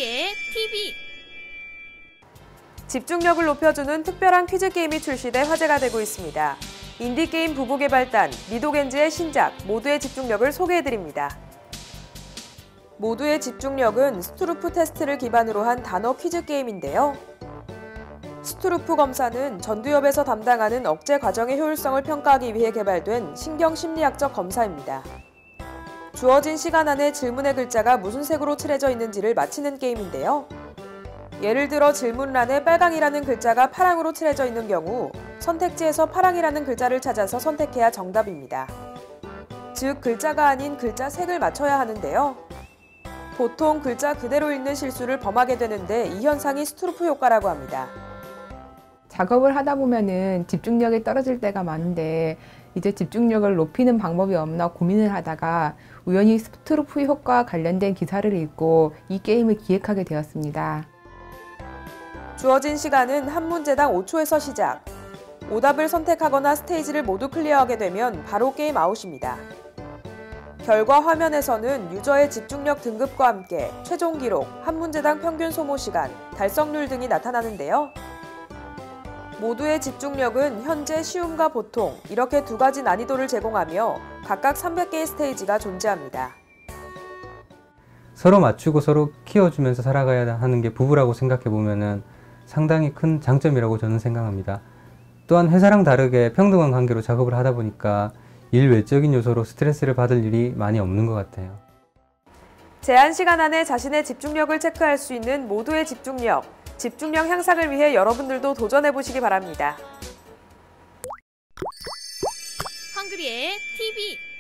헝그리의 TV. 집중력을 높여주는 특별한 퀴즈 게임이 출시돼 화제가 되고 있습니다. 인디게임 부부개발단 리도겐즈의 신작 모두의 집중력을 소개해드립니다. 모두의 집중력은 스투루프 테스트를 기반으로 한 단어 퀴즈 게임인데요. 스투루프 검사는 전두엽에서 담당하는 억제 과정의 효율성을 평가하기 위해 개발된 신경심리학적 검사입니다. 주어진 시간 안에 질문의 글자가 무슨 색으로 칠해져 있는지를 맞히는 게임인데요. 예를 들어 질문란에 빨강이라는 글자가 파랑으로 칠해져 있는 경우 선택지에서 파랑이라는 글자를 찾아서 선택해야 정답입니다. 즉, 글자가 아닌 글자 색을 맞춰야 하는데요. 보통 글자 그대로 읽는 실수를 범하게 되는데 이 현상이 스투루프 효과라고 합니다. 작업을 하다 보면은 집중력이 떨어질 때가 많은데 이제 집중력을 높이는 방법이 없나 고민을 하다가 우연히 스투루프 효과와 관련된 기사를 읽고 이 게임을 기획하게 되었습니다. 주어진 시간은 한 문제당 5초에서 시작. 오답을 선택하거나 스테이지를 모두 클리어하게 되면 바로 게임 아웃입니다. 결과 화면에서는 유저의 집중력 등급과 함께 최종 기록, 한 문제당 평균 소모 시간, 달성률 등이 나타나는데요. 모두의 집중력은 현재 쉬움과 보통 이렇게 두 가지 난이도를 제공하며 각각 300개의 스테이지가 존재합니다. 서로 맞추고 서로 키워주면서 살아가야 하는 게 부부라고 생각해보면 상당히 큰 장점이라고 저는 생각합니다. 또한 회사랑 다르게 평등한 관계로 작업을 하다 보니까 일 외적인 요소로 스트레스를 받을 일이 많이 없는 것 같아요. 제한 시간 안에 자신의 집중력을 체크할 수 있는 모두의 집중력 향상을 위해 여러분들도 도전해보시기 바랍니다. 헝그리의 TV.